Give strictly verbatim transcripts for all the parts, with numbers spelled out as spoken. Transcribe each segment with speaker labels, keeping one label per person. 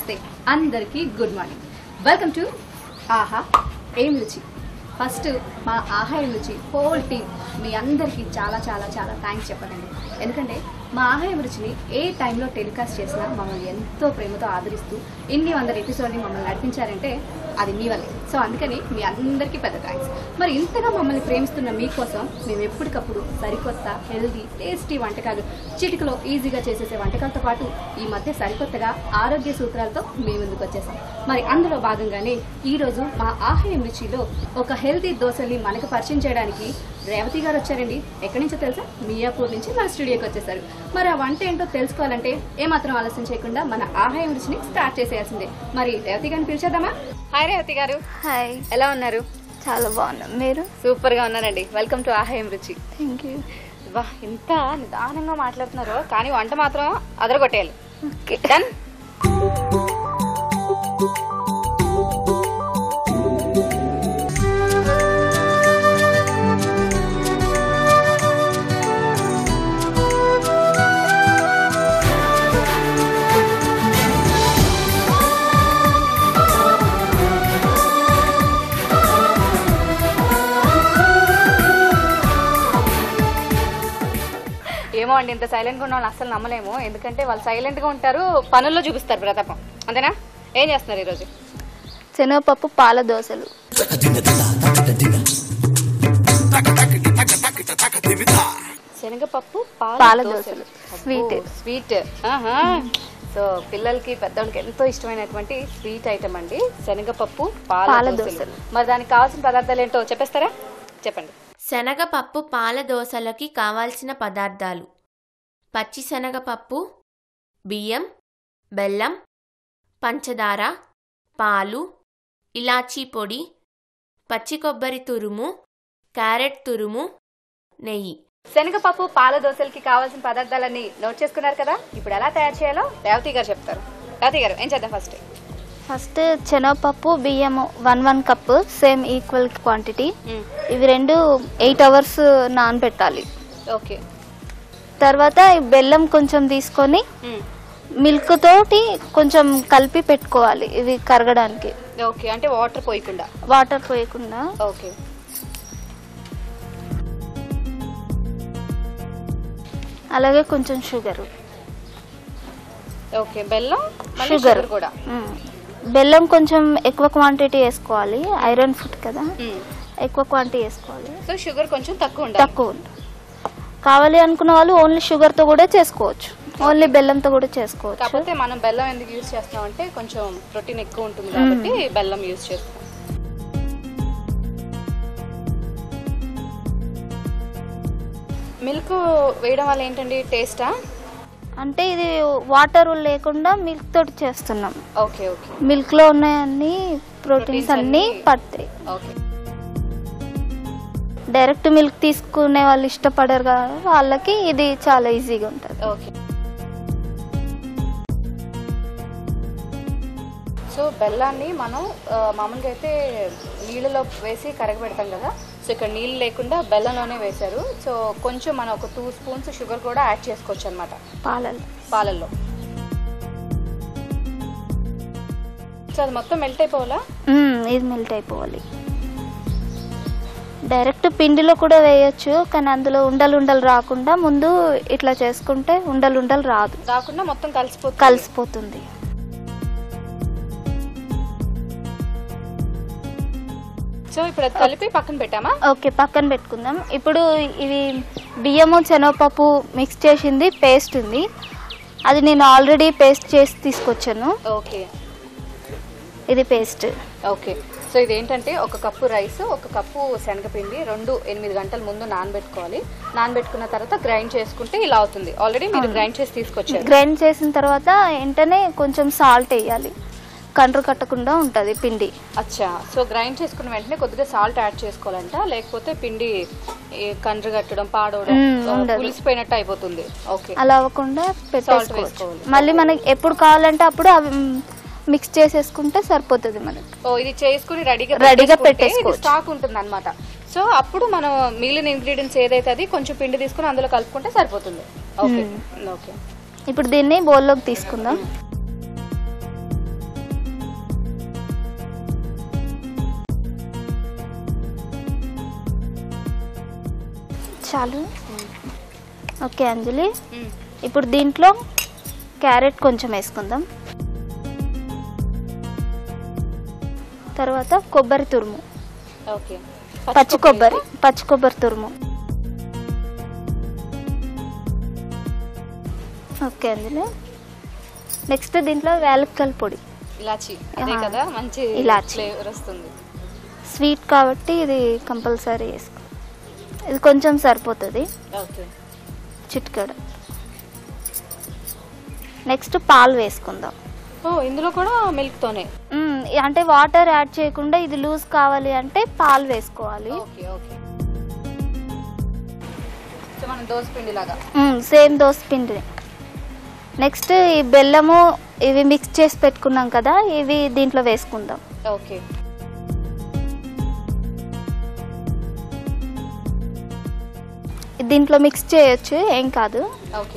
Speaker 1: నమస్తే అందరికీ good morning. Welcome to ఆహా ఏం రుచి. ఫస్ట్ మా ఆహా ఏం రుచి హోల్ టీమ్ మీ అందరికీ చాలా చాలా చాలా థ్యాంక్స్ చెప్పండి. ఎందుకంటే మా ఆహా ఏం రుచిని ఏ టైంలో టెలికాస్ట్ చేసినా మమ్మల్ని ఎంతో ప్రేమతో ఆదరిస్తూ ఇన్ని వందల ఎపిసోడ్ని మమ్మల్ని నడిపించారంటే అది మీ వల్లే. సో అందుకని మీ అందరికీ పెద్ద థ్యాంక్స్. మరి ఇంతగా మమ్మల్ని ప్రేమిస్తున్న మీకోసం మేము ఎప్పటికప్పుడు సరికొత్త హెల్దీ టేస్టీ వంటకాలు చిటికలో ఈజీగా చేసేసే వంటకాలతో పాటు ఈ మధ్య సరికొత్తగా ఆరోగ్య సూత్రాలతో మీ ముందుకు వచ్చేసాం. మరి అందులో భాగంగానే ఈరోజు మా ఆహా ఏం రుచిలో ఒక హెల్దీ దోశల్ని మనకు పరిచయం చేయడానికి రేవతి గారు వచ్చారండి. ఎక్కడి నుంచో తెలుసా? మియాపూర్ నుంచి మన స్టూడియోకి వచ్చేసారు. మరి ఆ వంట ఏంటో తెలుసుకోవాలంటే ఏమాత్రం ఆలస్యం చేయకుండా మన ఆహా ఏం రుచిని స్టార్ట్ చేసేయాల్సిందే. మరి రేవతి గారిని పిలిచేద్దామా? హాయ్ రేవతి గారు.
Speaker 2: హాయ్,
Speaker 1: ఎలా ఉన్నారు? చాలా
Speaker 2: బాగున్నాం. మీరు?
Speaker 1: సూపర్ గా ఉన్నానండి. వెల్కమ్ టు ఆహా ఏం రుచి.
Speaker 2: Thank you.
Speaker 1: వా, ఇంత నిదానంగా మాట్లాడుతున్నారు కానీ వంట మాత్రం అదరగొట్టేయాలి.
Speaker 2: Okay,
Speaker 1: done. ఏమో అండి, ఇంత సైలెంట్ గా ఉన్న వాళ్ళు అసలు నమ్మలేము. ఎందుకంటే వాళ్ళు సైలెంట్ గా ఉంటారు, పనుల్లో చూపిస్తారు ప్రతాపం. అంతేనా? ఏం చేస్తున్నారు ఈరోజు?
Speaker 2: శనగపప్పు పాల దోశలు.
Speaker 1: శనగపప్పు
Speaker 2: పాల దోశలు స్వీట్
Speaker 1: స్వీట్ సో పిల్లలకి పెద్దవాళ్ళకి ఎంతో ఇష్టమైనటువంటి స్వీట్ ఐటమ్ అండి శనగపప్పు పాల దోశలు. మరి దానికి కావాల్సిన పదార్థాలు ఏంటో చెప్పేస్తారా? చెప్పండి.
Speaker 3: శనగపప్పు పాల దోశలకి కావాల్సిన పదార్థాలు: పచ్చి శనగపప్పు, బియ్యం, బెల్లం, పంచదార, పాలు, ఇలాచీ పొడి, పచ్చి కొబ్బరి తురుము, క్యారెట్ తురుము, నెయ్యి.
Speaker 1: శనగపప్పు పాల దోశలకి కావాల్సిన పదార్థాలన్నీ నోట్ చేసుకున్నారు కదా? ఇప్పుడు ఎలా తయారు చేయాలో రేవతి గారు చెప్తారు. రేవతి గారు, ఏం చేద్దాం? ఫస్ట్
Speaker 2: ఫస్ట్ శనగపప్పు బియ్యము one one cup same equal quantity. ఇవి రెండు ఎయిట్ అవర్స్ నానబెట్టాలి.
Speaker 1: ఓకే.
Speaker 2: తర్వాత బెల్లం కొంచెం తీసుకొని మిల్క్ తోటి కొంచెం కలిపి పెట్టుకోవాలి ఇవి కరగడానికి.
Speaker 1: ఓకే, అంటే వాటర్ పోయకుండా?
Speaker 2: వాటర్ పోయకుండా.
Speaker 1: ఓకే.
Speaker 2: అలాగే కొంచెం షుగర్.
Speaker 1: ఓకే, బెల్లం,
Speaker 2: షుగర్
Speaker 1: కూడా.
Speaker 2: బెల్లం కొంచెం ఎక్కువ క్వాంటిటీ వేసుకోవాలి, ఐరన్ ఫుడ్ కదా, ఎక్కువ క్వాంటిటీ వేసుకోవాలి.
Speaker 1: సో షుగర్ కొంచెం తక్కువ ఉండాలి.
Speaker 2: తక్కువ ఉండాలి. కావాలి అనుకున్న వాళ్ళు ఓన్లీ షుగర్ తో కూడా చేసుకోవచ్చు, ఓన్లీ బెల్లంతో కూడా చేసుకోవచ్చు.
Speaker 1: కాకపోతే మనం బెల్లం ఎందుకు యూజ్ చేస్తాం అంటే కొంచెం ప్రోటీన్ ఎక్కువ ఉంటుంది కాబట్టి బెల్లం యూజ్ చేస్తాం. మిల్క్ వేయడం వల్ల ఏంటండి టేస్టా?
Speaker 2: అంటే ఇది వాటర్ లేకుండా మిల్క్ తోటి చేస్తున్నాం.
Speaker 1: Okay okay.
Speaker 2: మిల్క్ లో ఉన్న అన్ని ప్రోటీన్స్ అన్ని పడతాయి.
Speaker 1: ఓకే.
Speaker 2: డైరెక్ట్ మిల్క్ తీసుకునే వాళ్ళు ఇష్టపడరు కదా, వాళ్ళకి ఇది చాలా ఈజీగా ఉంటుంది.
Speaker 1: ఓకే. సో బెల్లాన్ని మనం మామూలుగా అయితే నీళ్ళలో వేసి కరగబెడతాం కదా, సో ఇక్కడ నీళ్ళు లేకుండా బెల్లంలోనే వేశారు. సో కొంచెం మనం ఒక టూ స్పూన్స్ షుగర్ కూడా యాడ్ చేసుకోవచ్చు అనమాట
Speaker 2: పాలల్లో
Speaker 1: పాలల్లో సో అది మొత్తం మెల్ట్ అయిపోవాలా?
Speaker 2: ఇది మెల్ట్ అయిపోవాలి. డైరెక్ట్ పిండిలో కూడా వేయచ్చు, కానీ అందులో ఉండలు ఉండలు రాకుండా ముందు ఇట్లా చేసుకుంటే ఉండలు ఉండలు రాదు,
Speaker 1: రాకుండా మొత్తం కలిసిపోతుంది
Speaker 2: కలిసిపోతుంది
Speaker 1: సో ఇప్పుడు అది కలిపి పక్కన పెట్టామా?
Speaker 2: ఓకే, పక్కన పెట్టుకుందాం. ఇప్పుడు ఇవి బియ్యము శనగపప్పు మిక్స్ చేసింది పేస్ట్ ఉంది, అది నేను ఆల్రెడీ పేస్ట్ చేసి తీసుకొచ్చాను.
Speaker 1: ఓకే,
Speaker 2: ఇది పేస్ట్.
Speaker 1: ఓకే. సో ఇదేంటంటే ఒక కప్పు రైస్, ఒక కప్పు శనగపిండి, రెండు ఎనిమిది గంటల ముందు నానబెట్టుకోవాలి. నానబెట్టుకున్న తర్వాత గ్రైండ్ చేసుకుంటే ఇలా అవుతుంది. ఆల్రెడీ మీరు గ్రైండ్ చేసి తీసుకొచ్చారు.
Speaker 2: గ్రైండ్ చేసిన తర్వాత వెంటనే కొంచెం సాల్ట్ వేయాలి, కండ్రు కట్టకుండా ఉంటుంది పిండి.
Speaker 1: అచ్చా, సో గ్రైండ్ చేసుకున్న వెంటనే కొద్దిగా సాల్ట్ యాడ్ చేసుకోవాలంట, లేకపోతే పిండి కండ్రు కట్టడం పాడవడం పులిసిపోయినట్టు అయిపోతుంది. ఓకే,
Speaker 2: అలా అవ్వకుండా పెట్టేసుకోవాలి. మళ్ళీ మనకి ఎప్పుడు కావాలంటే అప్పుడు అవి మిక్స్ చేసేసుకుంటే సరిపోతుంది మనకి.
Speaker 1: ఓ, ఇది చేసుకుని రెడీగా
Speaker 2: రెడీగా పెట్టేసుకోవచ్చు,
Speaker 1: స్టాక్ ఉంటుంది అనమాట. సో అప్పుడు మనం మిగిలిన ఇంగ్రీడియంట్స్ ఏదైతే అది కొంచెం పిండి తీసుకుని అందులో కలుపుకుంటే సరిపోతుంది. Okay okay.
Speaker 2: ఇప్పుడు దీన్ని బౌల్లోకి తీసుకుందాం. చాలు. ఓకే అంజలి, ఇప్పుడు దీంట్లో క్యారెట్ కొంచెం వేసుకుందాం. తర్వాత కొబ్బరి తురుము,
Speaker 1: ఓకే,
Speaker 2: పచ్చి కొబ్బరి పచ్చి కొబ్బరి తురుము. ఓకే అంజలి, నెక్స్ట్ దీంట్లో యాలక్కల పొడి,
Speaker 1: ఇలాచి, అదే కదా మంచి
Speaker 2: ఇలాచి
Speaker 1: ఫ్లేవర్ వస్తుంది.
Speaker 2: స్వీట్ కాబట్టి ఇది కంపల్సరీ వేసుకో. ఇది కొంచెం సరిపోతుంది,
Speaker 1: ఓకే,
Speaker 2: చిటికెడు. నెక్స్ట్ పాలు వేసుకుందాం.
Speaker 1: ఓ ఇందులో కూడా మిల్క్ తోనే?
Speaker 2: మ్మ్, అంటే వాటర్ యాడ్ చేయకుండా ఇది లూజ్ కావాలి అంటే పాలు వేసుకోవాలి.
Speaker 1: ఓకే ఓకే, సో మనం దోస పిండి లాగా.
Speaker 2: సేమ్ దోస పిండి. నెక్స్ట్ ఈ బెల్లము ఇవి మిక్స్ చేసి పెట్టుకున్నాం కదా, ఇవి దీంట్లో వేసుకుందాం.
Speaker 1: ఓకే,
Speaker 2: దీంట్లో మిక్స్ చేయొచ్చు, ఏం కాదు.
Speaker 1: ఓకే,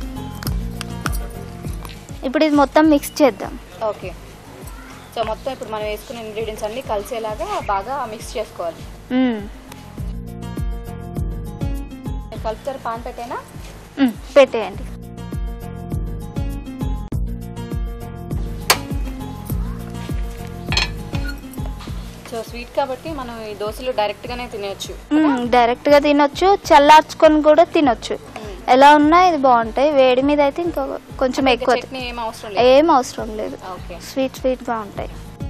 Speaker 2: ఇప్పుడు ఇది మొత్తం మిక్స్ చేద్దాం.
Speaker 1: ఓకే, సో మొత్తం ఇప్పుడు మనం వేసుకున్న ఇంగ్రీడియంట్స్ అన్ని కలిసేలాగా బాగా మిక్స్ చేసుకోవాలి.
Speaker 2: మ్మ్.
Speaker 1: కలుపుతారు, పాన్ పెట్టేనా?
Speaker 2: మ్మ్, పెట్టేయండి.
Speaker 1: సో స్వీట్ కాబట్టి మనం ఈ దోశలు డైరెక్ట్ గానే తినొచ్చు.
Speaker 2: డైరెక్ట్ గా తినొచ్చు, చల్లార్చుకొని కూడా తినొచ్చు. ఎలా ఉన్నా ఇది బాగుంటాయి. వేడి మీద అయితే ఇంకా కొంచెం ఎక్కువ,
Speaker 1: చట్నీ ఏం అవసరం లేదు.
Speaker 2: ఏం అవసరం లేదు.
Speaker 1: ఓకే,
Speaker 2: స్వీట్ స్వీట్ గా ఉంటాయి.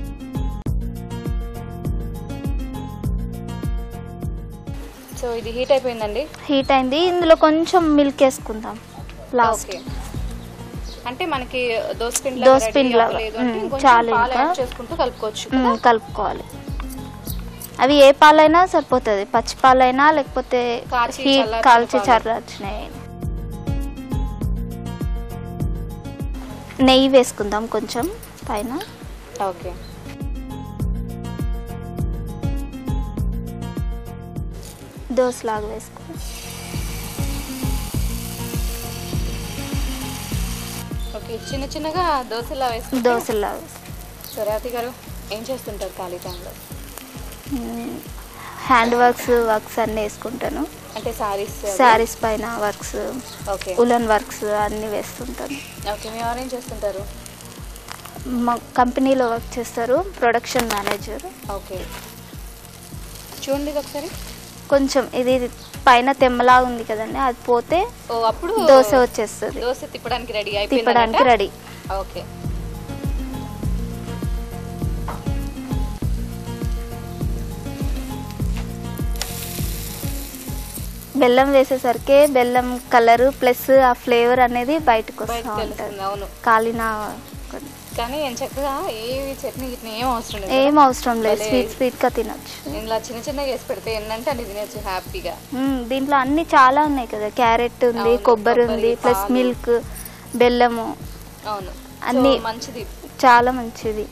Speaker 1: సో ఇది హీట్ అయిపోయిందండి.
Speaker 2: హీట్ అయింది, ఇందులో కొంచెం మిల్క్ వేసుకుందాం లాస్ట్.
Speaker 1: ఓకే, అంటే మనకి దోస పిండి
Speaker 2: దోస పిండి లాగా చాలు, ఇంకా
Speaker 1: చేసుకుంటూ కలుపుకోవచ్చు.
Speaker 2: మ్మ్, కలుపుకోవాలి. అవి ఏ పాలైనా సరిపోతుంది, పచ్చి పాలైనా లేకపోతే
Speaker 1: కాచి
Speaker 2: హీట్
Speaker 1: చల్లార్చిన
Speaker 2: కాల్చి
Speaker 1: పాలు.
Speaker 2: చల్లార్చినాయి. నెయ్యి వేసుకుందాం కొంచెం పైన.
Speaker 1: ఓకే,
Speaker 2: దోసలాగా వేసుకో.
Speaker 1: ఓకే, చిన్న చిన్నగా దోశలా వేసుకుంటాం.
Speaker 2: దోసలాగా.
Speaker 1: సో రేవతి గారు ఏం చేస్తుంటారు ఖాళీ టైంలో?
Speaker 2: హ్యాండ్ వర్క్స్ వర్క్స్ అన్నీ వేసుకుంటాను.
Speaker 1: అంటే సారీస్?
Speaker 2: శారీస్ పైన వర్క్స్,
Speaker 1: ఓకే,
Speaker 2: ఉలన్ వర్క్స్ అన్నీ వేస్తుంటాను.
Speaker 1: ఓకే, మీ ఎవరు ఏం చేస్తుంటారు?
Speaker 2: మా కంపెనీలో వర్క్ చేస్తారు, ప్రొడక్షన్ మేనేజర్.
Speaker 1: ఓకే, చూడండి ఇది ఒకసారి.
Speaker 2: కొంచెం ఇది పైన తెమ్మలా ఉంది కదండి, అది పోతే
Speaker 1: ఓ అప్పుడు
Speaker 2: దోశ వచ్చేస్తుంది.
Speaker 1: దోశ తిప్పడానికి రెడీ
Speaker 2: తిప్పడానికి
Speaker 1: అయిపోయింది.
Speaker 2: రెడీ.
Speaker 1: ఓకే,
Speaker 2: బెల్లం వేసేసరికి బెల్లం కలర్ ప్లస్ ఆ ఫ్లేవర్ అనేది బయటకు వస్తూ
Speaker 1: బయటకు
Speaker 2: ఉంటుంది.
Speaker 1: తెలుస్తుంది. అవును,
Speaker 2: కాలిన
Speaker 1: కానీ ఏం చక్కగా ఏ చట్నీ గిట్నీ ఏం అవసరం లేదు.
Speaker 2: ఏం అవసరం లేదు,
Speaker 1: భలే.
Speaker 2: స్వీట్ స్వీట్ గా తినొచ్చు.
Speaker 1: ఇలా చిన్న చిన్నగా వేసి పెడితే ఏంటంటే అది తినొచ్చు హ్యాపీగా.
Speaker 2: మ్మ్, దీంట్లో అన్ని చాలా ఉన్నాయి కదా, క్యారెట్ ఉంది,
Speaker 1: అవును,
Speaker 2: కొబ్బరి
Speaker 1: కొబ్బరి,
Speaker 2: ఉంది, ప్లస్
Speaker 1: పాలు.
Speaker 2: మిల్క్, బెల్లము,
Speaker 1: అవును,
Speaker 2: అన్ని
Speaker 1: సో మంచిది,
Speaker 2: చాలా మంచిది.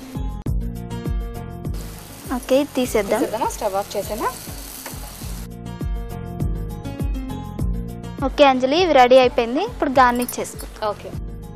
Speaker 2: ఓకే, తీసేద్దాం.
Speaker 1: తీసేద్దామా? స్టవ్ ఆఫ్ చేసేనా?
Speaker 2: ఓకే అంజలి, ఇవి రెడీ అయిపోయింది. ఇప్పుడు గార్నిష్ చేసుకో.
Speaker 1: ఓకే,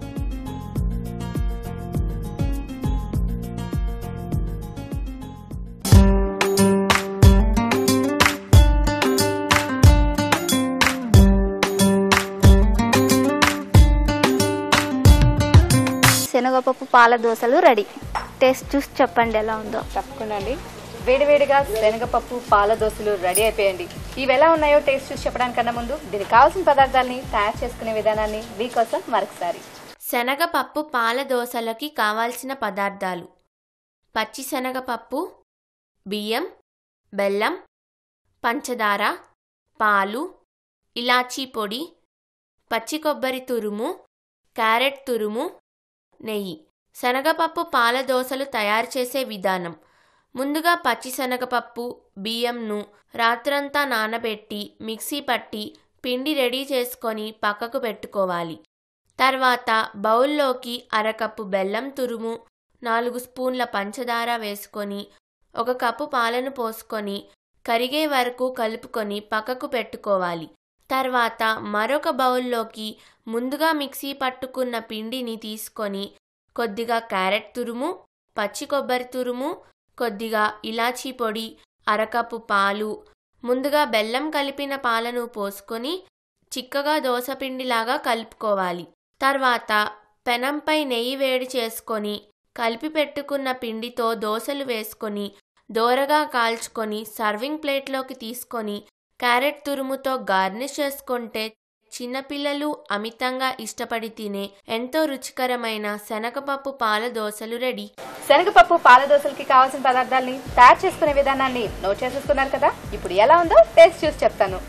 Speaker 2: శనగపప్పు పాల దోశలు రెడీ. టేస్ట్ చూసి చెప్పండి ఎలా ఉందో.
Speaker 1: తప్పకుండా అండి. వేడివేడిగా శనగపప్పు పాల దోశలు రెడీ అయిపోయండి. ఇవి ఎలా ఉన్నాయో టేస్ట్ చూసి చెప్పడానికన్నా ముందు దీనికి కావాల్సిన పదార్థాలని తయారు చేసుకునే విధానాన్ని మీకోసం మరొకసారి.
Speaker 3: శనగపప్పు పాల దోశలకి కావాల్సిన పదార్థాలు: పచ్చి శనగపప్పు, బియ్యం, బెల్లం, పంచదార, పాలు, ఇలాచీ పొడి, పచ్చి కొబ్బరి తురుము, క్యారెట్ తురుము, నెయ్యి. శనగపప్పు పాల దోశలు తయారు చేసే విధానం: ముందుగా పచ్చి శనగపప్పు, బియ్యంను రాత్రంతా నానబెట్టి మిక్సీ పట్టి పిండి రెడీ చేసుకొని పక్కకు పెట్టుకోవాలి. తర్వాత బౌల్లోకి అరకప్పు బెల్లం తురుము, నాలుగు స్పూన్ల పంచదార వేసుకొని ఒక కప్పు పాలను పోసుకొని కరిగే వరకు కలుపుకొని పక్కకు పెట్టుకోవాలి. తర్వాత మరొక బౌల్లోకి ముందుగా మిక్సీ పట్టుకున్న పిండిని తీసుకొని కొద్దిగా క్యారెట్ తురుము, పచ్చి కొబ్బరి తురుము, కొద్దిగా ఇలాచీ పొడి, అరకప్పు పాలు, ముందుగా బెల్లం కలిపిన పాలను పోసుకొని చిక్కగా దోసపిండిలాగా కలుపుకోవాలి. తర్వాత పెనంపై నెయ్యి వేడి చేసుకొని కలిపి పెట్టుకున్న పిండితో దోసలు వేసుకొని దోరగా కాల్చుకొని సర్వింగ్ ప్లేట్లోకి తీసుకొని క్యారెట్ తురుముతో గార్నిష్ చేసుకుంటే చిన్నపిల్లలు అమితంగా ఇష్టపడి తినే ఎంతో రుచికరమైన శనగపప్పు పాల దోసలు రెడీ.
Speaker 1: శనగపప్పు పాల దోసలకి కావాల్సిన పదార్థాలని తయారు చేసుకునే విధానాన్ని నోట్ చేసేసుకున్నారు కదా. ఇప్పుడు ఎలా ఉందో టేస్ట్ చూసి చెప్తాను.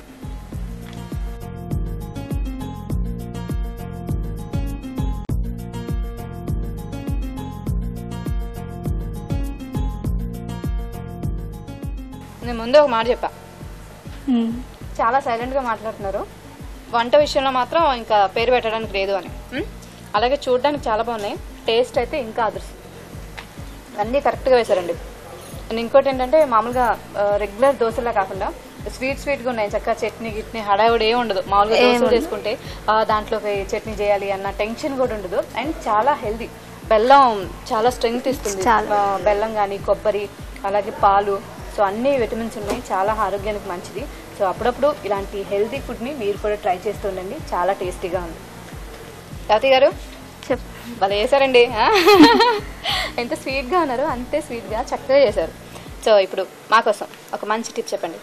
Speaker 1: నేను ముందే ఒక మాట చెప్పా, చాలా సైలెంట్గా మాట్లాడుతున్నారు. వంట విషయంలో మాత్రం ఇంకా పేరు పెట్టడానికి లేదు అని. అలాగే చూడడానికి చాలా బాగున్నాయి, టేస్ట్ అయితే ఇంకా అదృష్టం. అన్నీ కరెక్ట్గా వేశారండి. అండ్ ఇంకోటి ఏంటంటే మామూలుగా రెగ్యులర్ దోశలా కాకుండా స్వీట్ స్వీట్గా ఉన్నాయి. చక్కగా చట్నీ గిట్నీ హడావుడి ఏమి ఉండదు. మామూలుగా దోశలు చేసుకుంటే దాంట్లోకి చట్నీ చేయాలి అన్న టెన్షన్ కూడా ఉండదు. అండ్ చాలా హెల్దీ. బెల్లం చాలా స్ట్రెంగ్త్ ఇస్తుంది. బెల్లం కానీ కొబ్బరి అలాగే పాలు, సో అన్ని విటమిన్స్ ఉన్నాయి, చాలా ఆరోగ్యానికి మంచిది. సో అప్పుడప్పుడు ఇలాంటి హెల్తీ ఫుడ్ని మీరు కూడా ట్రై చేస్తూ ఉండండి, చాలా టేస్టీగా ఉంది. తాతయ్య గారు
Speaker 2: చెప్
Speaker 1: భలే చేశారండి. ఎంత స్వీట్గా ఉన్నారు, అంతే స్వీట్గా చక్కగా చేశారు. సో ఇప్పుడు మా కోసం ఒక మంచి టిప్ చెప్పండి.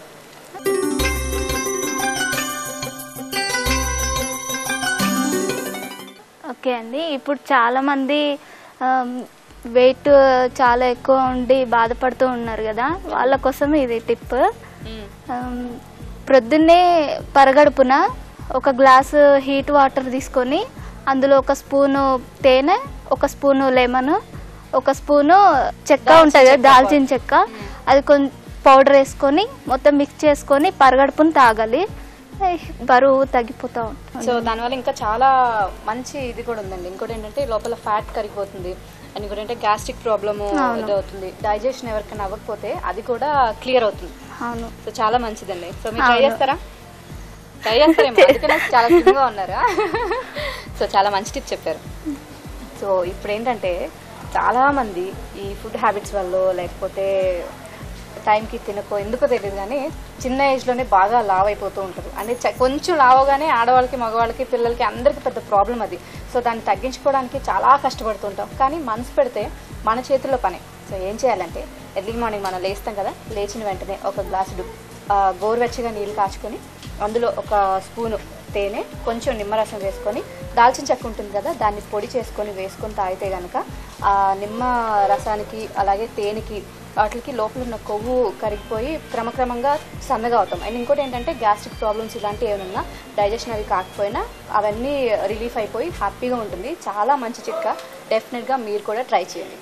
Speaker 2: ఓకే అండి, ఇప్పుడు చాలామంది వెయిట్ చాలా ఎక్కువ ఉండి బాధపడుతూ ఉన్నారు కదా, వాళ్ళ కోసం ఇది టిప్. ప్రొద్దున్నే పరగడుపున ఒక గ్లాసు హీట్ వాటర్ తీసుకొని అందులో ఒక స్పూను తేనె, ఒక స్పూను లెమన్, ఒక స్పూను చెక్క ఉంటుంది కదా దాల్చిన చెక్క, అది కొంచెం పౌడర్ వేసుకొని మొత్తం మిక్స్ చేసుకొని పరగడుపుని తాగాలి. బరువు తగ్గిపోతా ఉంటుంది.
Speaker 1: సో దానివల్ల ఇంకా చాలా మంచి ఇది కూడా ఉందండి. ఇంకోటి ఏంటంటే లోపల ఫ్యాట్ కరిగిపోతుంది. అండ్ ఇంకోటి అంటే గ్యాస్ట్రిక్ ప్రాబ్లము ఇది అవుతుంది. డైజెషన్ ఎవరికైనా అవ్వకపోతే అది కూడా క్లియర్ అవుతుంది.
Speaker 2: అవును,
Speaker 1: సో చాలా మంచిదండి. సో మీరు ట్రై చేస్తారా? ట్రై చేస్తారేమో, అందుకే నాకు చాలా స్లిమ్గా ఉన్నారా. సో చాలా మంచి టిప్ చెప్పారు. సో ఇప్పుడు ఏంటంటే చాలామంది ఈ ఫుడ్ హ్యాబిట్స్ వల్ల లేకపోతే టైంకి తినకో ఎందుకో తెలియదు కానీ చిన్న ఏజ్లోనే బాగా లావ్ అయిపోతూ ఉంటారు. అంటే కొంచెం లావగానే ఆడవాళ్ళకి మగవాళ్ళకి పిల్లలకి అందరికీ పెద్ద ప్రాబ్లం అది. సో దాన్ని తగ్గించుకోవడానికి చాలా కష్టపడుతుంటాం, కానీ మనసు పెడితే మన చేతుల్లో పని. సో ఏం చేయాలంటే ఎర్లీ మార్నింగ్ మనం లేస్తాం కదా, లేచిన వెంటనే ఒక గ్లాసుడు గోరువెచ్చగా నీళ్ళు కాచుకొని అందులో ఒక స్పూను తేనె, కొంచెం నిమ్మరసం వేసుకొని దాల్చిన చెక్క ఉంటుంది కదా దాన్ని పొడి చేసుకొని వేసుకొని తాగితే కనుక ఆ నిమ్మ రసానికి అలాగే తేనెకి వాటికి లోపల ఉన్న కొవ్వు కరిగిపోయి క్రమక్రమంగా సన్నగా అవుతాం. అండ్ ఇంకోటి ఏంటంటే గ్యాస్ట్రిక్ ప్రాబ్లమ్స్ ఇలాంటివి ఏమైనా డైజెషన్ అవి కాకపోయినా అవన్నీ రిలీఫ్ అయిపోయి హ్యాపీగా ఉంటుంది. చాలా మంచి చిట్కా, డెఫినెట్గా మీరు కూడా ట్రై చేయండి.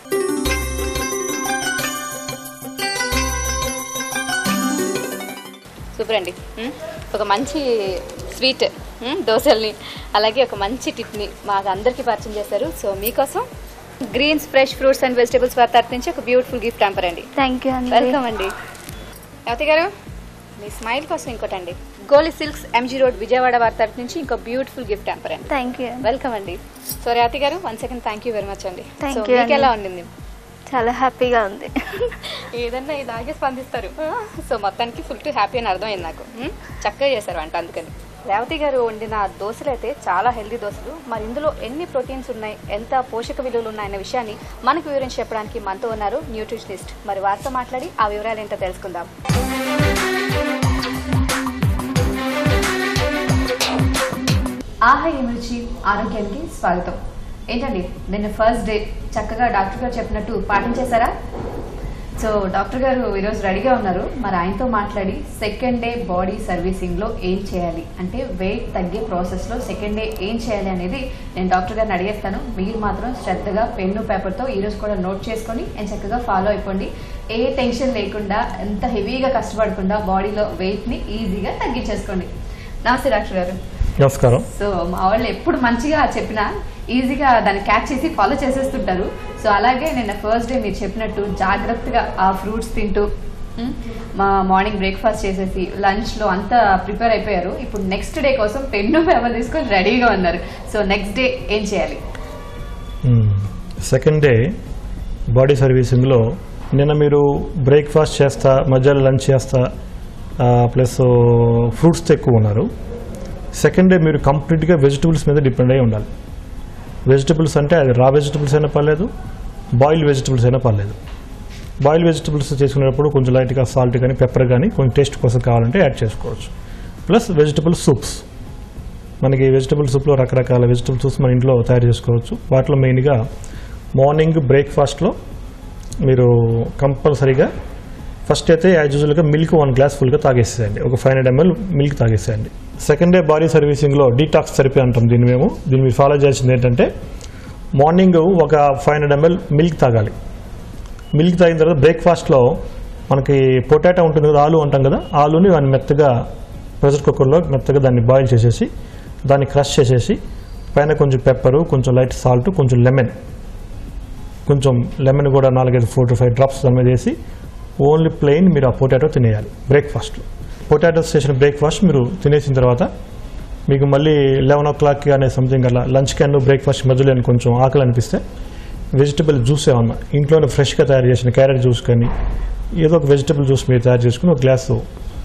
Speaker 1: సూపర్ అండి. ఒక మంచి స్వీట్ దోశల్ని అలాగే ఒక మంచి టిప్ని మాకు అందరికీ పరిచయం చేశారు. సో మీకోసం greens fresh fruits and vegetables వారి తరఫు నుంచి ఒక బ్యూటిఫుల్ గిఫ్ట్ హ్యాంపర్ అండి.
Speaker 2: థ్యాంక్ యూ అండి.
Speaker 1: వెల్కమ్ అండి. రేవతి గారు మీ స్మైల్ కోసం ఇంకోటి అండి, గోలి సిల్క్స్ ఎంజీ రోడ్ విజయవాడ వారి తరఫు నుంచి ఇంకో బ్యూటిఫుల్ గిఫ్ట్ హ్యాంపర్ అండి.
Speaker 2: Thank you.
Speaker 1: వెల్కమ్ అండి. So Revathi garu one second thank you very much అండి.
Speaker 2: Thank you.
Speaker 1: మీకు ఎలా ఉండింది?
Speaker 2: చాలా హ్యాపీగా ఉంది.
Speaker 1: ఏదన్నా ఇలాగే స్పందిస్తారు. సో మొత్తానికి ఫుల్ టు హ్యాపీ అని అర్థమైంది నాకు. చక్కగా చేశారు వంట. అందుకని రేవతి గారు వండిన దోశలు అయితే చాలా హెల్దీ దోశలు. మరి ఇందులో ఎన్ని ప్రోటీన్స్ ఉన్నాయి, ఎంత పోషక విలువలు ఉన్నాయన్న విషయాన్ని మనకు వివరించి చెప్పడానికి మనతో ఉన్నారు న్యూట్రిషనిస్ట్. మరి వారితో మాట్లాడి ఆ వివరాలు ఏంటో తెలుసుకుందాం. ఆహా ఏమిచి ఆరోగ్యానికి స్వాగతం. ఏంటండి నిన్న ఫస్ట్ డే చక్కగా డాక్టర్ గారు చెప్పినట్టు పాటించేశారా? సో డాక్టర్ గారు ఈరోజు రెడీగా ఉన్నారు. మరి ఆయనతో మాట్లాడి సెకండ్ డే బాడీ సర్వీసింగ్లో ఏం చేయాలి అంటే వెయిట్ తగ్గే ప్రాసెస్లో సెకండ్ డే ఏం చేయాలి అనేది నేను డాక్టర్ గారిని అడిగేస్తాను. మీరు మాత్రం శ్రద్ధగా పెన్ను పేపర్తో ఈరోజు కూడా నోట్ చేసుకొని నేను చక్కగా ఫాలో అయిపోండి. ఏ టెన్షన్ లేకుండా, ఎంత హెవీగా కష్టపడకుండా బాడీలో వెయిట్ని ఈజీగా తగ్గించేసుకోండి. నమస్తే డాక్టర్ గారు.
Speaker 4: నమస్కారం.
Speaker 1: సో మా వాళ్ళు ఎప్పుడు మంచిగా చెప్పినా ఈజీగా దాన్ని క్యాచ్ చేసి ఫాలో చేసేస్తుంటారు. సో అలాగే నిన్న ఫస్ట్ డే మీరు చెప్పినట్టు జాగ్రత్తగా ఆ ఫ్రూట్స్ తింటూ మా మార్నింగ్ బ్రేక్ఫాస్ట్ చేసేసి లంచ్లో అంతా ప్రిపేర్ అయిపోయారు. ఇప్పుడు నెక్స్ట్ డే కోసం పెన్ను పేపర్ తీసుకొని రెడీగా ఉన్నారు. సో నెక్స్ట్ డే ఏం చేయాలి?
Speaker 4: సెకండ్ డే బాడీ సర్వీసింగ్లో నిన్న మీరు బ్రేక్ఫాస్ట్ చేస్తా, మధ్యాహ్నం లంచ్ చేస్తా, ప్లస్ ఫ్రూట్స్తో ఎక్కువ ఉన్నారు. సెకండ్ డే మీరు కంప్లీట్గా వెజిటబుల్స్ మీద డిపెండ్ అయి ఉండాలి. వెజిటబుల్స్ అంటే అది రా వెజిటబుల్స్ అయినా పర్లేదు, బాయిల్డ్ వెజిటబుల్స్ అయినా పర్లేదు. బాయిల్ వెజిటబుల్స్ చేసుకునేటప్పుడు కొంచెం లైట్గా సాల్ట్ కానీ పెప్పర్ కానీ కొంచెం టేస్ట్ కోసం కావాలంటే యాడ్ చేసుకోవచ్చు. ప్లస్ వెజిటబుల్ సూప్స్, మనకి వెజిటబుల్ సూప్లో రకరకాల వెజిటబుల్ సూప్స్ మన ఇంట్లో తయారు చేసుకోవచ్చు. వాటిలో మెయిన్గా మార్నింగ్ బ్రేక్ఫాస్ట్లో మీరు కంపల్సరీగా ఫస్ట్ అయితే యాజ్ యూజువల్గా మిల్క్ వన్ గ్లాస్ ఫుల్గా తాగేసేయండి, ఒక ఫైవ్ హండ్రెడ్ ఎంఎల్ మిల్క్ తాగేసేయండి. సెకండ్ డే బాడీ సర్వీసింగ్లో డీటాక్స్ థెరపీ అంటాం దీన్ని మేము. దీన్ని మీరు ఫాలో చేయాల్సింది ఏంటంటే మార్నింగ్ ఒక ఫైవ్ హండ్రెడ్ ఎంఎల్ మిల్క్ తాగాలి. మిల్క్ తాగిన తర్వాత బ్రేక్ఫాస్ట్లో మనకి పొటాటో ఉంటుంది కదా, ఆలు అంటాం కదా, ఆలుని దాన్ని మెత్తగా ప్రెషర్ కుక్కర్లో మెత్తగా దాన్ని బాయిల్ చేసేసి దాన్ని క్రష్ చేసేసి పైన కొంచెం పెప్పరు, కొంచెం లైట్ సాల్ట్, కొంచెం లెమన్, కొంచెం లెమన్ కూడా నాలుగైదు ఫోర్ టు ఫైవ్ డ్రాప్స్ దాని మీద వేసి ఓన్లీ ప్లెయిన్ మీరు ఆ పొటాటో తినేయాలి బ్రేక్ఫాస్ట్లో. పొటాటోస్ చేసిన బ్రేక్ఫాస్ట్ మీరు తినేసిన తర్వాత మీకు మళ్ళీ లెవెన్ ఓ క్లాక్ అనే సంథింగ్ అలా లంచ్ క్యాన్ బ్రేక్ఫాస్ట్ మధ్యలో కొంచెం ఆకలి అనిపిస్తే వెజిటబుల్ జ్యూస్ ఏమన్నా ఇంట్లోనే ఫ్రెష్గా తయారు చేసిన క్యారెట్ జ్యూస్ కానీ ఏదో ఒక వెజిటబుల్ జ్యూస్ మీరు తయారు చేసుకుని ఒక గ్లాసు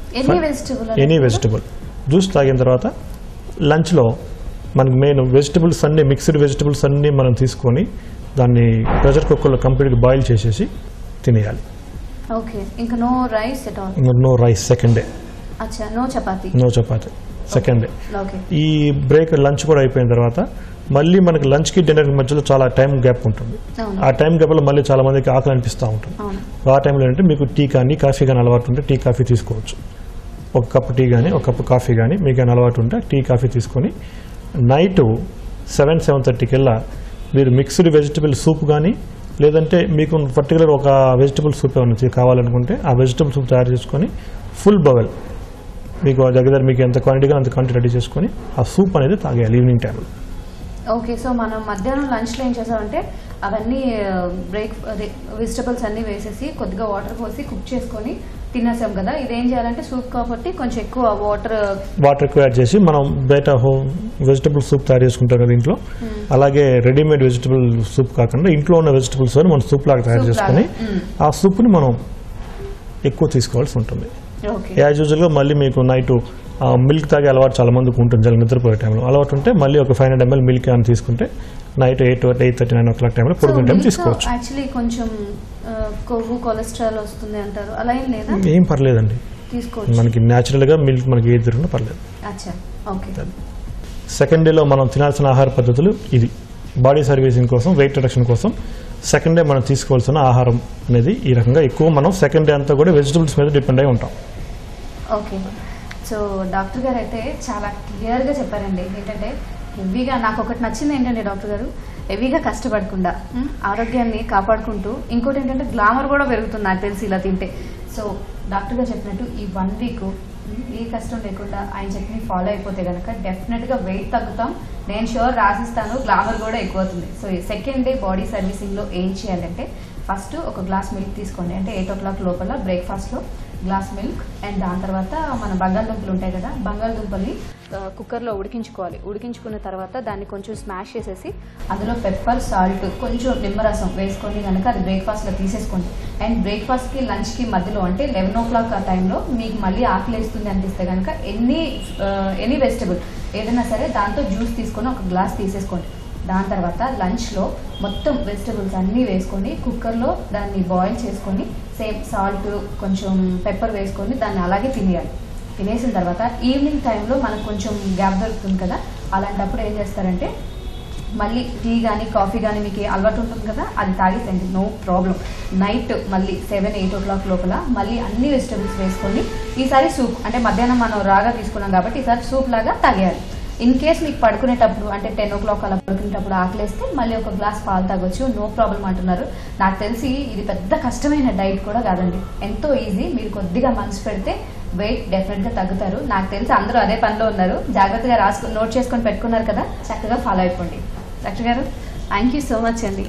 Speaker 4: ఎనీ వెజిటబుల్ జ్యూస్ తాగిన తర్వాత లంచ్లో మనకి మెయిన్ వెజిటబుల్స్ అన్నీ మిక్స్డ్ వెజిటబుల్స్ అన్నీ మనం తీసుకొని దాన్ని ప్రెషర్ కుక్కర్లో కంప్లీట్గా బాయిల్ చేసేసి తినేయాలి.
Speaker 1: ఓకే, ఇంకా no rice at all?
Speaker 4: No rice second day.
Speaker 1: అచ్చా, no chapati?
Speaker 4: No chapati second day.
Speaker 1: Okay.
Speaker 4: ఈ బ్రేక్ లంచ్ కూడా అయిపోయిన తర్వాత మళ్ళీ మనకి లంచ్కి డిన్నర్కి మధ్యలో చాలా టైం గ్యాప్ ఉంటుంది. ఆ టైం గ్యాప్లో మళ్ళీ చాలా మందికి ఆకలి అనిపిస్తూ ఉంటుంది. ఆ టైంలో ఏంటంటే మీకు టీ కానీ కాఫీ కానీ అలవాటు ఉంటే టీ కాఫీ తీసుకోవచ్చు. ఒక కప్పు టీ కానీ ఒక కప్పు కాఫీ కానీ మీకు కానీ అలవాటు ఉంటే టీ కాఫీ తీసుకొని నైట్ సెవెన్ సెవెన్ థర్టీకి వెళ్ళా మీరు మిక్స్డ్ వెజిటబుల్ సూప్ కానీ లేదంటే మీకు పర్టికులర్ ఒక వెజిటబుల్ సూప్ ఏమైనా కావాలనుకుంటే ఆ వెజిటబుల్ సూప్ తయారు చేసుకొని ఫుల్ బవెల్ మీకు దగ్గర మీకు ఎంత క్వాంటిటీగా అంత క్వాంటిటీ రెడీ చేసుకొని ఆ సూప్ అనేది తాగేయాలి ఈవినింగ్ టైంలో.
Speaker 1: ఓకే, సో మనం మధ్యాహ్నం లంచ్లో ఏం చేసామంటే అవన్నీ బ్రేక్ అదే వెజిటబుల్స్ అన్నీ వేసేసి కొద్దిగా వాటర్ పోసి కుక్ చేసుకొని తినేసాం కదా. ఇదేం చేయాలంటే సూప్ కాబట్టి కొంచెం ఎక్కువ వాటర్
Speaker 4: వాటర్ ఎక్కువ యాడ్ చేసి మనం బయట హోమ్ వెజిటబుల్ సూప్ తయారు చేసుకుంటాం కదా ఇంట్లో, అలాగే రెడీమేడ్ వెజిటబుల్ సూప్ కాకుండా ఇంట్లో ఉన్న వెజిటబుల్స్ మనం సూప్ లాగా తయారు చేసుకుని ఆ సూప్ని మనం ఎక్కువ తీసుకోవాల్సి ఉంటుంది. యాజ్ యూజువల్గా మళ్ళీ మీకు నైట్ మిల్క్ తాగే అలవాటు చాలా మందికి ఉంటుంది, చాలా నిద్రపోయే టైంలో అలవాటు ఉంటే మళ్ళీ ఒక ఫైవ్ హండ్రెడ్ ఎంఎల్ మిల్క్ అని తీసుకుంటే night eight eight thirty nine o'clock టైంలో పడుకునే టైం తీసుకోవచ్చు.
Speaker 1: యాక్చువల్లీ కొంచెం కొవ్వు కొలెస్ట్రాల్ వస్తుంది అంటారు, అలా ఏం లేదా?
Speaker 4: ఏం పర్లేదండి,
Speaker 1: తీసుకోవచ్చు.
Speaker 4: మనకి న్యాచురల్గా మిల్క్ మనకి ఏది దొరికినా పర్లేదు.
Speaker 1: అచ్చా, ఓకే.
Speaker 4: సెకండ్ డేలో మనం తినాల్సిన ఆహార పద్ధతులు ఇది. బాడీ సర్వీసింగ్ కోసం, వెయిట్ రిడక్షన్ కోసం సెకండ్ డే మనం తీసుకోవాల్సిన ఆహారం అనేది ఈ రకంగా ఎక్కువ మనం సెకండ్ డే అంతా కూడా వెజిటబుల్స్ మీద డిపెండ్ అయి ఉంటాం.
Speaker 1: ఓకే, సో డాక్టర్ గారు అయితే చాలా క్లియర్గా చెప్పారండి. ఏంటంటే హెవీగా నాకు ఒకటి నచ్చింది ఏంటంటే డాక్టర్ గారు హెవీగా కష్టపడకుండా ఆరోగ్యాన్ని కాపాడుకుంటూ ఇంకోటి ఏంటంటే గ్లామర్ కూడా పెరుగుతుంది నాకు తెలిసి ఇలా తింటే. సో డాక్టర్ గారు చెప్పినట్టు ఈ వన్ వీక్ ఏ కష్టం లేకుండా ఆయన చెప్పిన ఫాలో అయిపోతే కనుక డెఫినెట్గా వెయిట్ తగ్గుతాం. నేను షూర్ రాసిస్తాను, గ్లామర్ కూడా ఎక్కువ అవుతుంది. సో ఈ సెకండ్ డే బాడీ సర్వీసింగ్లో ఏం చేయాలంటే ఫస్ట్ ఒక గ్లాస్ మిల్క్ తీసుకోండి, అంటే ఎయిట్ ఓ క్లాక్ లోపల బ్రేక్ఫాస్ట్లో గ్లాస్ మిల్క్. అండ్ దాని తర్వాత మన బంగాళదుంపలు ఉంటాయి కదా, బంగాళదుంపల్ని కుక్కర్లో ఉడికించుకోవాలి. ఉడికించుకున్న తర్వాత దాన్ని కొంచెం స్మాష్ చేసేసి అందులో పెప్పర్, సాల్ట్, కొంచెం నిమ్మరసం వేసుకొని కనుక అది బ్రేక్ఫాస్ట్లో తీసేసుకోండి. అండ్ బ్రేక్ఫాస్ట్కి లంచ్కి మధ్యలో అంటే లెవెన్ ఓ క్లాక్ ఆ టైంలో మీకు మళ్ళీ ఆకలి వేస్తుంది అనిపిస్తే కనుక ఎనీ ఎనీ వెజిటబుల్ ఏదైనా సరే దాంతో జ్యూస్ తీసుకొని ఒక గ్లాస్ తీసేసుకోండి. దాని తర్వాత లంచ్లో మొత్తం వెజిటబుల్స్ అన్నీ వేసుకొని కుక్కర్లో దాన్ని బాయిల్ చేసుకొని సేమ్ సాల్ట్ కొంచెం పెప్పర్ వేసుకొని దాన్ని అలాగే తినేయాలి. తినేసిన తర్వాత ఈవినింగ్ టైంలో మనకు కొంచెం గ్యాప్ దొరుకుతుంది కదా, అలాంటప్పుడు ఏం చేస్తారంటే మళ్ళీ టీ కానీ కాఫీ కానీ మీకు అలవాటు ఉంటుంది కదా అది తాగేసండి, నో ప్రాబ్లం. నైట్ మళ్ళీ సెవెన్ ఎయిట్ ఓ క్లాక్ లోపల మళ్ళీ అన్ని వెజిటబుల్స్ వేసుకొని ఈసారి సూప్ అంటే మధ్యాహ్నం మనం రాగా తీసుకున్నాం కాబట్టి ఈసారి సూప్ లాగా తాగేయాలి. ఇన్ కేస్ మీకు పడుకునేటప్పుడు అంటే టెన్ ఓ క్లాక్ అలా పడుకునేటప్పుడు ఆకలేస్తే మళ్ళీ ఒక గ్లాస్ పాలు తాగొచ్చు, నో ప్రాబ్లం అంటున్నారు. నాకు తెలిసి ఇది పెద్ద కష్టమైన డైట్ కూడా కాదండి, ఎంతో ఈజీ. మీరు కొద్దిగా మనసు పెడితే వెయిట్ డెఫినెట్గా తగ్గుతారు. నాకు తెలిసి అందరూ అదే పనిలో ఉన్నారు, జాగ్రత్తగా రాసుకొని నోట్ చేసుకొని పెట్టుకున్నారు కదా, చక్కగా ఫాలో అయిపోండి. డాక్టర్ గారు థ్యాంక్ యూ సో మచ్ అండి.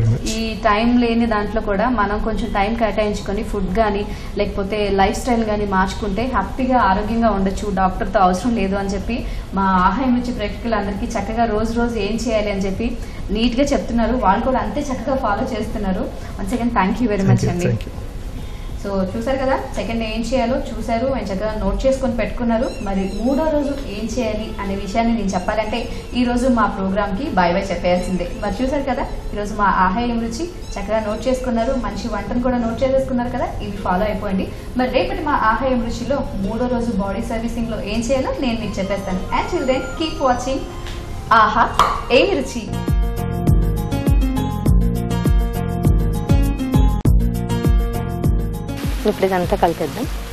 Speaker 1: ఈ టైం లేని దాంట్లో కూడా మనం కొంచెం టైం కేటాయించుకొని ఫుడ్ కానీ లేకపోతే లైఫ్ స్టైల్ కానీ మార్చుకుంటే హ్యాపీగా ఆరోగ్యంగా ఉండొచ్చు, డాక్టర్తో అవసరం లేదు అని చెప్పి మా ఆహాయం నుంచి ప్రేక్షకులందరికీ చక్కగా రోజు రోజు ఏం చేయాలి అని చెప్పి నీట్గా చెప్తున్నారు. వాళ్ళు కూడా అంతే చక్కగా ఫాలో చేస్తున్నారు. Once again thank you very much అండి. సో చూసారు కదా, సెకండ్ ఏం చేయాలో చూసారు అండ్ చక్కగా నోట్ చేసుకొని పెట్టుకున్నారు. మరి మూడో రోజు ఏం చేయాలి అనే విషయాన్ని నేను చెప్పాలంటే ఈరోజు మా ప్రోగ్రామ్కి బాయ్ బాయ్ చెప్పేయాల్సిందే. మరి చూసారు కదా, ఈరోజు మా ఆహా ఏం రుచి చక్కగా నోట్ చేసుకున్నారు, మంచి వంటను కూడా నోట్ చేసేసుకున్నారు కదా, ఇవి ఫాలో అయిపోయింది. మరి రేపటి మా ఆహా ఏం రుచిలో మూడో రోజు బాడీ సర్వీసింగ్లో ఏం చేయాలో నేను మీకు చెప్పేస్తాను. And till then keep watching ఆహా ఏం రుచి.
Speaker 5: ఇప్పుడు ఇదంతా కలిపేద్దాం.